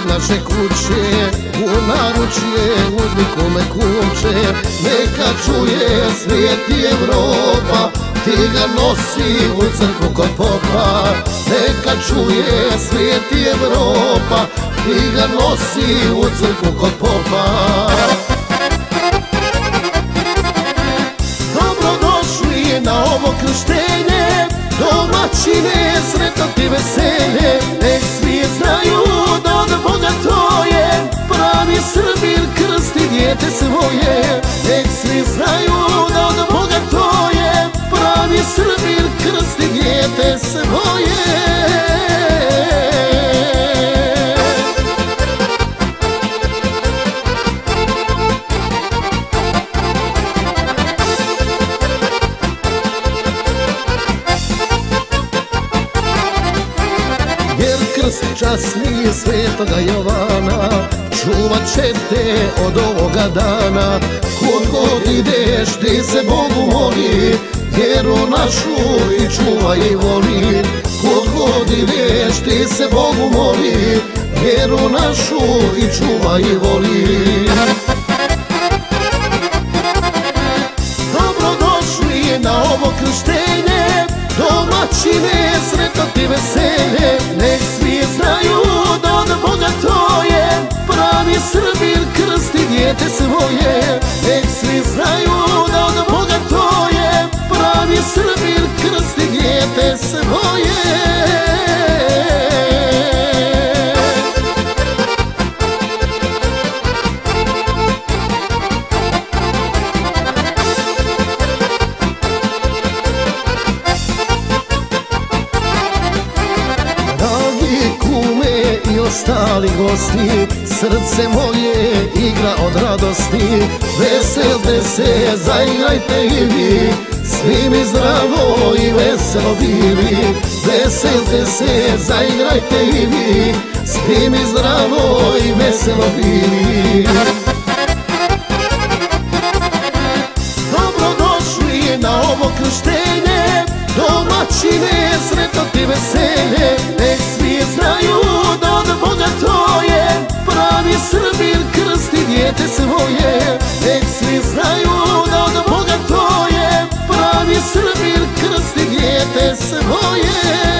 ispred naše kuće, u naručje uzmi kome kuće. Neka čuje svijet i Evropa, ti ga nosi u crkvu kod popa. Neka čuje svijet i Evropa, ti ga nosi u crkvu kod popa. Dobrodošli na ovo krštenje, domaćine, sretno ti veselje. Nek svi znaju da od Boga to je pravi Srbin, krsti dijete svoje. Nek svi znaju da od Boga to je pravi Srbin, krsti dijete svoje. Jer krst časni svetoga Jovana čuvat će te od ovoga dana. Kud god ideš ti se Bogu moli, vjeru našu i čuvaj i voli. Kud god ideš ti se Bogu moli, vjeru našu i čuvaj i voli. Dobrodošli na ovo krštenje, domaćine, sretno ti veselje. Nek svi znaju da od Boga to je pravi Srbin, krsti dijete svoje. Nek svi znaju da od Boga to je pravi Srbin, krsti dijete svoje. I ostali gosti, srce moje igra od radosti. Veselte se, zaigrajte i vi, svi mi zdravo i veselo bili. Veselte se, zaigrajte i vi, svi mi zdravo i veselo bili. Dobrodošli na ovo krštenje, domaćine, sretno ti veselje. Nek svi znaju da od Boga to je pravi Srbin, krsti dijete svoje. Nek svi znaju da od Boga to je pravi Srbin, krsti dijete svoje.